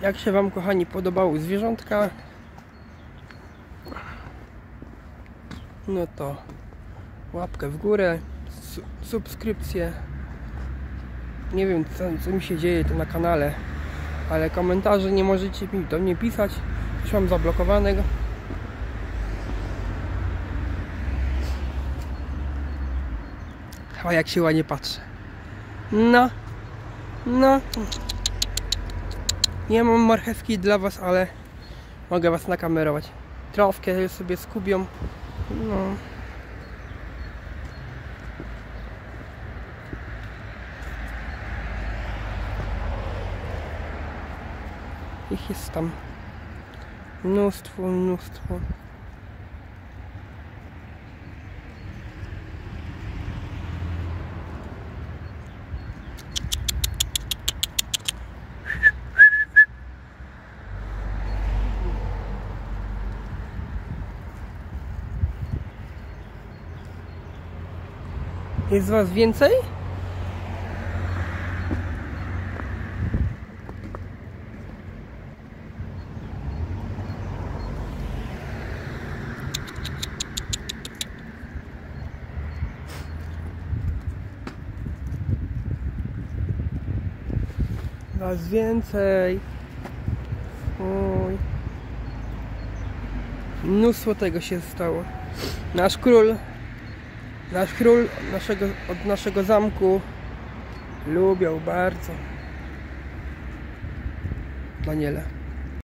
Jak się wam, kochani, podobały zwierzątka, no to łapkę w górę, subskrypcję. Nie wiem co mi się dzieje tu na kanale, ale komentarzy nie możecie mi do mnie pisać, coś mam zablokowanego. A jak się ładnie patrzy. No. Nie mam marchewki dla was, ale mogę was nakamerować. Trawkę sobie skubią. No. Ich jest tam mnóstwo. Jest was więcej? Was więcej. Oj. Mnóstwo tego się stało. Nasz król od naszego zamku lubiał bardzo Daniela.